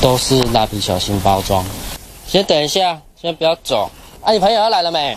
都是蜡笔小新包装。先等一下，先不要走。啊，你朋友要来了没？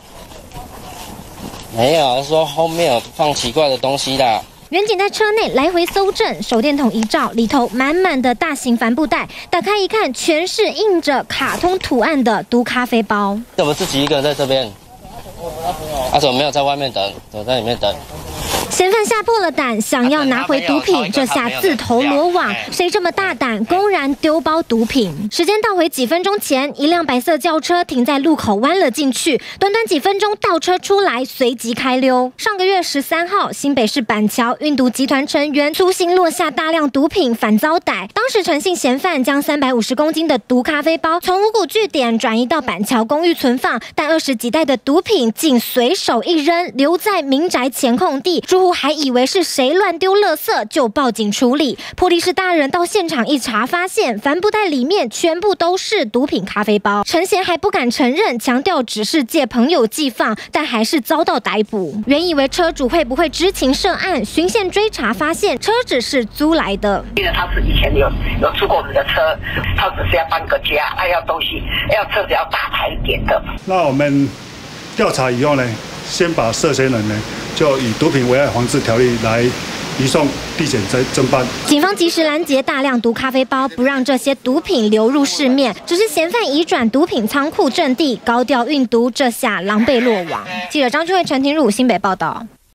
没有，他说后面有放奇怪的东西的。 远景在车内来回搜证，手电筒一照，里头满满的大型帆布袋，打开一看，全是印着卡通图案的毒咖啡包。 怎么自己一个人在这边？怎么没有在外面等？怎么在里面等？ 嫌犯吓破了胆，想要拿回毒品，这下自投罗网。谁这么大胆，公然丢包毒品？时间倒回几分钟前，一辆白色轿车停在路口，弯了进去，短短几分钟倒车出来，随即开溜。上个月13号，新北市板桥运毒集团成员粗心落下大量毒品，反遭逮。当时传信嫌犯将350公斤的毒咖啡包从五股据点转移到板桥公寓存放，但20几袋的毒品竟随手一扔，留在民宅前空地。住户还以为是谁乱丢垃圾，就报警处理。波利市大人到现场一查，发现帆布袋里面全部都是毒品咖啡包。陈贤还不敢承认，强调只是借朋友寄放，但还是遭到逮捕。原以为车主会不会知情涉案，循线追查发现车子是租来的。 记得他是以前有租过我们的车，他只是要搬个家，要东西，要车子要大台一点的。 那我们调查以后呢，先把涉嫌人呢，就以毒品危害防治条例来移送地检侦办。 警方及时拦截大量毒咖啡包，不让这些毒品流入市面。只是嫌犯移转毒品仓库阵地，高调运毒，这下狼狈落网。记者张俊慧、陈庭儒新北报道。